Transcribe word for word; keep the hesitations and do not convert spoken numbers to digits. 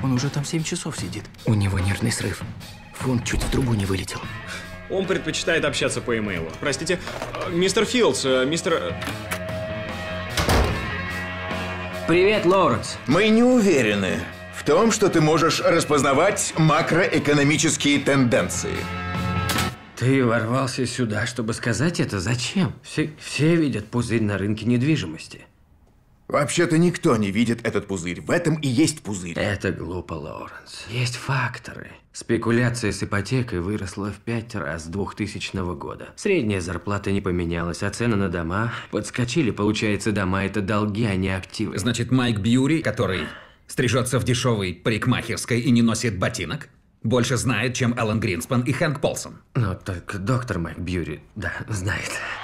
Он уже там семь часов сидит. У него нервный срыв. Фонд чуть в трубу не вылетел. Он предпочитает общаться по имейлу. Простите, мистер Филдс, мистер... Привет, Лоуренс. Мы не уверены в том, что ты можешь распознавать макроэкономические тенденции. Ты ворвался сюда, чтобы сказать это? Зачем? Все, все видят пузырь на рынке недвижимости. Вообще-то никто не видит этот пузырь. В этом и есть пузырь. Это глупо, Лоуренс. Есть факторы. Спекуляция с ипотекой выросла в пять раз с двухтысячного года. Средняя зарплата не поменялась, а цены на дома подскочили. Получается, дома – это долги, а не активы. Значит, Майк Бьюри, который стрижется в дешевой парикмахерской и не носит ботинок, больше знает, чем Алан Гринспан и Хэнк Полсон. Ну, так доктор Майк Бьюри, да, знает.